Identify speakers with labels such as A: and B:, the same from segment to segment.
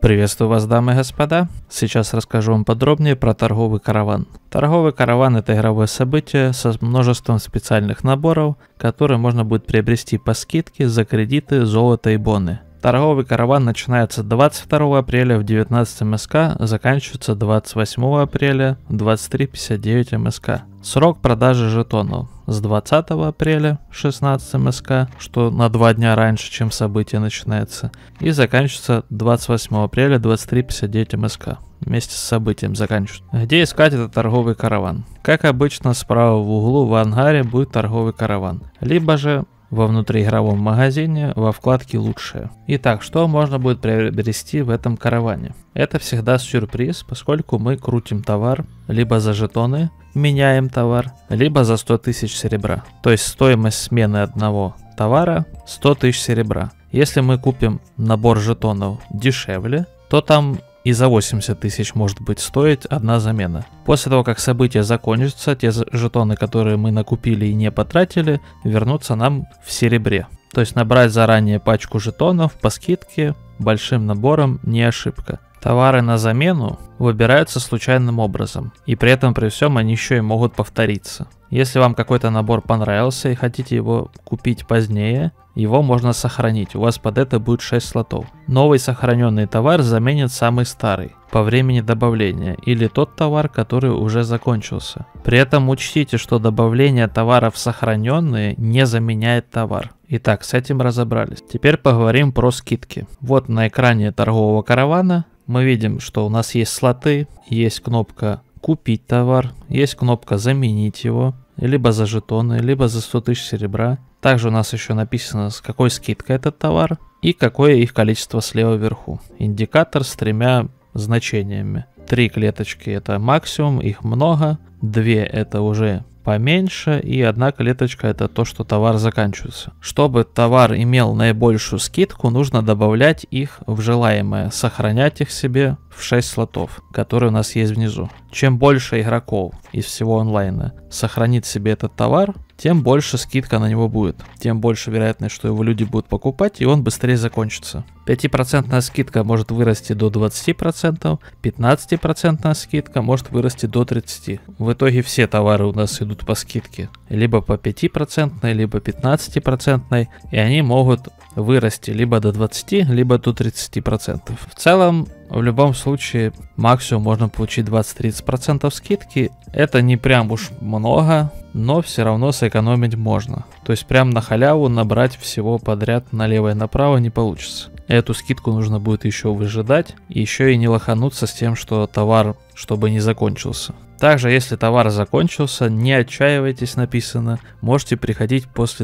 A: Приветствую вас, дамы и господа. Сейчас расскажу вам подробнее про торговый караван. Торговый караван — это игровое событие со множеством специальных наборов, которые можно будет приобрести по скидке за кредиты, золото и боны. Торговый караван начинается 22 апреля в 19 МСК, заканчивается 28 апреля в 23:59 МСК. Срок продажи жетонов с 20 апреля 16 МСК, что на 2 дня раньше, чем событие начинается, и заканчивается 28 апреля 23:59 МСК. Вместе с событием заканчивается. Где искать этот торговый караван? Как обычно, справа в углу в ангаре будет торговый караван, либо же во внутриигровом магазине во вкладке «Лучшее». Итак, что можно будет приобрести в этом караване? Это всегда сюрприз, поскольку мы крутим товар либо за жетоны, меняем товар, либо за 100 тысяч серебра. То есть стоимость смены одного товара 100 тысяч серебра. Если мы купим набор жетонов дешевле, то там и за 80 тысяч может быть стоить одна замена. После того, как событие закончится, те жетоны, которые мы накупили и не потратили, вернутся нам в серебре. То есть набрать заранее пачку жетонов по скидке большим набором не ошибка. Товары на замену выбираются случайным образом, и при этом при всем они еще и могут повториться. Если вам какой-то набор понравился и хотите его купить позднее, его можно сохранить, у вас под это будет 6 слотов. Новый сохраненный товар заменит самый старый по времени добавления или тот товар, который уже закончился. При этом учтите, что добавление товаров в сохраненные не заменяет товар. Итак, с этим разобрались. Теперь поговорим про скидки. Вот на экране торгового каравана мы видим, что у нас есть слоты, есть кнопка «Купить товар», есть кнопка «Заменить его», либо за жетоны, либо за 100 тысяч серебра. Также у нас еще написано, с какой скидкой этот товар и какое их количество слева вверху. Индикатор с 3 значениями. 3 клеточки — это максимум, их много, 2 — это уже поменьше, и 1 клеточка — это то, что товар заканчивается. Чтобы товар имел наибольшую скидку, нужно добавлять их в желаемое, сохранять их себе в 6 слотов, которые у нас есть внизу. Чем больше игроков из всего онлайна сохранит себе этот товар, тем больше скидка на него будет. Тем больше вероятность, что его люди будут покупать, и он быстрее закончится. 5% скидка может вырасти до 20%, 15% скидка может вырасти до 30%. В итоге все товары у нас идут по скидке. Либо по 5%, либо 15%, и они могут вырасти либо до 20%, либо до 30%. В целом, в любом случае, максимум можно получить 20-30% скидки. Это не прям уж много, но все равно сэкономить можно. То есть прям на халяву набрать всего подряд налево и направо не получится. Эту скидку нужно будет еще выжидать, и еще и не лохануться с тем, что товар, чтобы не закончился. Также, если товар закончился, не отчаивайтесь, написано, можете приходить после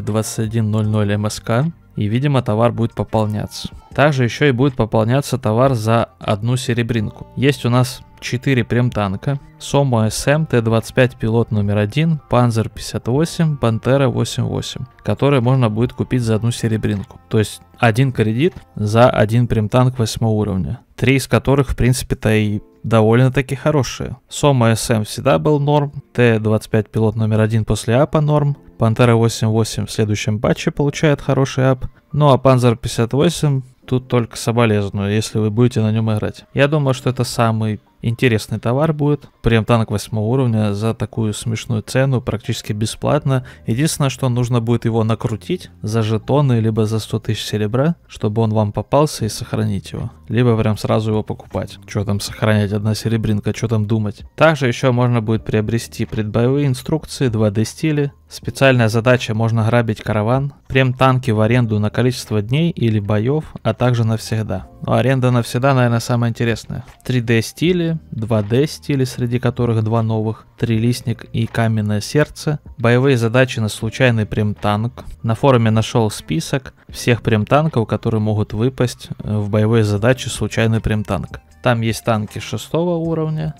A: 21:00 МСК, и, видимо, товар будет пополняться. Также еще и будет пополняться товар за 1 серебринку. Есть у нас 4 прем-танка: Сомо СМ, Т-25 пилот номер 1, Панзер 58, Пантера 88, которые можно будет купить за 1 серебринку. То есть 1 кредит за 1 прем-танк 8 уровня, 3 из которых, в принципе-то, и довольно-таки хорошие. Сомо СМ всегда был норм, Т-25 пилот номер 1 после апа норм, Пантера 88 в следующем патче получает хороший ап, ну а Панзер 58 тут только соболезную, если вы будете на нем играть. Я думаю, что это самый интересный товар будет. Прем-танк 8 уровня за такую смешную цену, практически бесплатно. Единственное, что нужно будет его накрутить за жетоны, либо за 100 тысяч серебра, чтобы он вам попался, и сохранить его. Либо прям сразу его покупать. Что там сохранять, 1 серебринка, что там думать. Также еще можно будет приобрести предбоевые инструкции, 2D стили. Специальная задача: можно грабить караван. Прем-танки в аренду на количество дней или боев, а также навсегда. Но аренда навсегда, наверное, самое интересное. 3D стили, 2D стили, среди которых 2 новых, Трилистник и Каменное сердце. Боевые задачи на случайный прем-танк. На форуме нашел список всех прем-танков, которые могут выпасть в боевые задачи случайный прем-танк. Там есть танки 6 уровня,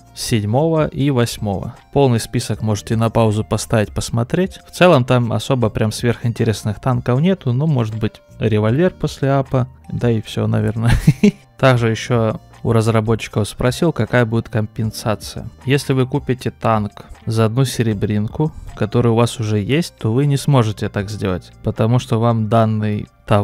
A: 7 и 8. Полный список можете на паузу поставить, посмотреть. В целом там особо прям сверхинтересных танков нету, но может быть револьвер после апа, да и все, наверное. Также еще у разработчиков спросил, какая будет компенсация. Если вы купите танк за 1 серебринку, который у вас уже есть, то вы не сможете так сделать, потому что вам данный товар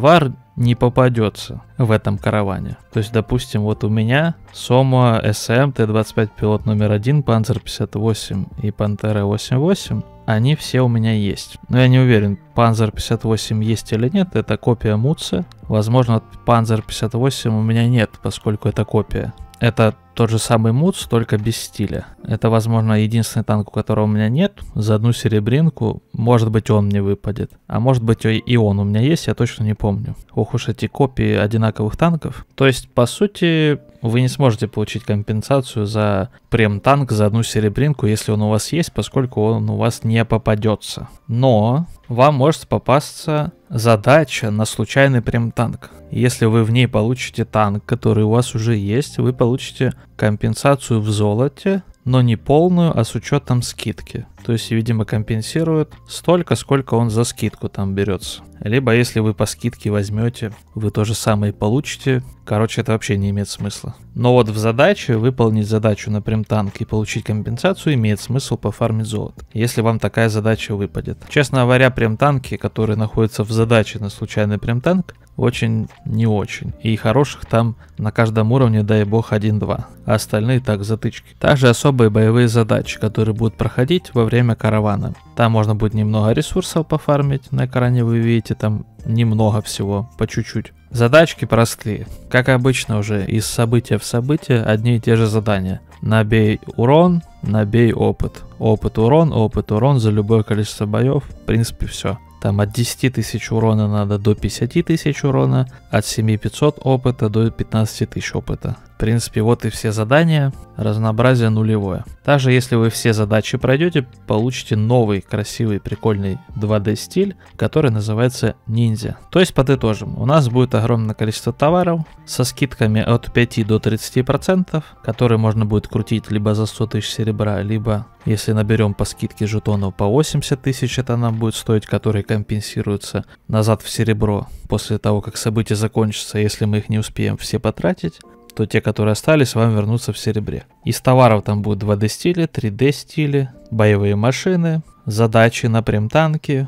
A: не попадется в этом караване. То есть, допустим, вот у меня Сома СМ Т-25 пилот номер 1, Панцер 58 и Пантера 88, они все у меня есть. Но я не уверен, Панзер 58 есть или нет, это копия Муца. Возможно, Панзер 58 у меня нет, поскольку это копия. Это тот же самый Муц, только без стиля. Это, возможно, единственный танк, у которого у меня нет. За одну серебринку, может быть, он мне выпадет. А может быть, и он у меня есть, я точно не помню. Ох уж эти копии одинаковых танков. То есть, по сути, вы не сможете получить компенсацию за прем-танк за одну серебринку, если он у вас есть, поскольку он у вас не попадется. Но вам может попасться задача на случайный прем-танк. Если вы в ней получите танк, который у вас уже есть, вы получите компенсацию в золоте, но не полную, а с учетом скидки. То есть, видимо, компенсирует столько, сколько он за скидку там берется. Либо, если вы по скидке возьмете, вы то же самое получите. Короче, это вообще не имеет смысла. Но вот в задаче выполнить задачу на прем-танк и получить компенсацию имеет смысл пофармить золото, если вам такая задача выпадет. Честно говоря, прем-танки, которые находятся в задаче на случайный прем-танк, очень не очень. И хороших там на каждом уровне, дай бог, 1-2. А остальные так, затычки. Также особые боевые задачи, которые будут проходить во время каравана. Там можно будет немного ресурсов пофармить. На экране вы видите там немного всего, по чуть-чуть. Задачки простые. Как обычно уже из события в событие одни и те же задания. Набей урон, набей опыт. Опыт, урон за любое количество боев. В принципе, все. Там от 10 тысяч урона надо до 50 тысяч урона, от 7500 опыта до 15 тысяч опыта. В принципе, вот и все задания, разнообразие нулевое. Также, если вы все задачи пройдете, получите новый, красивый, прикольный 2D стиль, который называется ниндзя. То есть, подытожим, у нас будет огромное количество товаров со скидками от 5 до 30%, которые можно будет крутить либо за 100 тысяч серебра, либо, если наберем по скидке жетонов по 80 тысяч, это нам будет стоить, которые компенсируются назад в серебро после того, как события закончатся. Если мы их не успеем все потратить, то те, которые остались, вам вернутся в серебре. Из товаров там будут 2D стили, 3D стили, боевые машины, задачи на прем-танки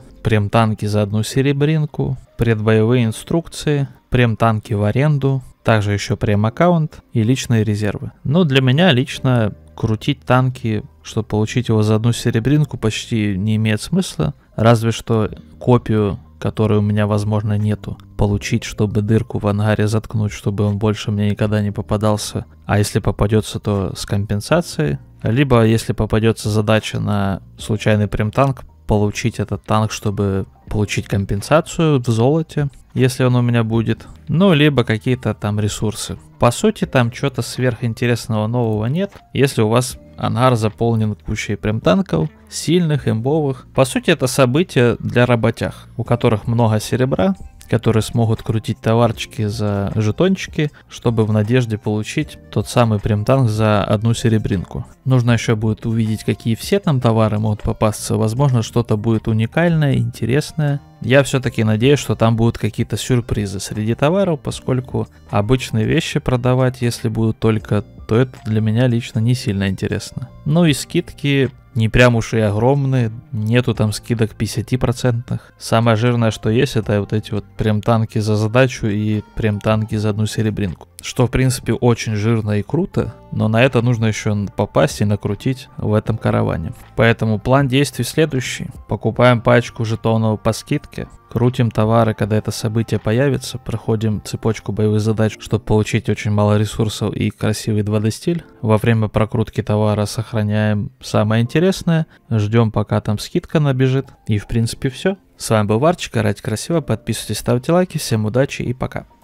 A: за одну серебринку, предбоевые инструкции, прем-танки в аренду, также еще прем-аккаунт и личные резервы. Но для меня лично крутить танки, чтобы получить его за одну серебринку, почти не имеет смысла, разве что копию, которой у меня, возможно, нету, получить, чтобы дырку в ангаре заткнуть, чтобы он больше мне никогда не попадался. А если попадется, то с компенсацией. Либо, если попадется задача на случайный прем-танк, получить этот танк, чтобы получить компенсацию в золоте, если он у меня будет. Ну, либо какие-то там ресурсы. По сути, там что-то сверхинтересного нового нет, если у вас ангар заполнен кучей прем-танков, сильных, имбовых. По сути, это событие для работяг, у которых много серебра, которые смогут крутить товарчики за жетончики, чтобы в надежде получить тот самый прем-танк за одну серебринку. Нужно еще будет увидеть, какие все там товары могут попасться. Возможно, что-то будет уникальное, интересное. Я все-таки надеюсь, что там будут какие-то сюрпризы среди товаров, поскольку обычные вещи продавать, если будут только, то это для меня лично не сильно интересно. Ну и скидки не прям уж и огромные, нету там скидок 50%. Самое жирное, что есть, это вот эти вот прем-танки за задачу и прем-танки за одну серебринку. Что в принципе очень жирно и круто, но на это нужно еще попасть и накрутить в этом караване. Поэтому план действий следующий. Покупаем пачку жетонов по скидке, крутим товары, когда это событие появится, проходим цепочку боевых задач, чтобы получить очень мало ресурсов и красивый 2D стиль. Во время прокрутки товара сохраняем самое интересное, ждем, пока там скидка набежит, и в принципе все. С вами был Варчик, играйте красиво, подписывайтесь, ставьте лайки, всем удачи и пока.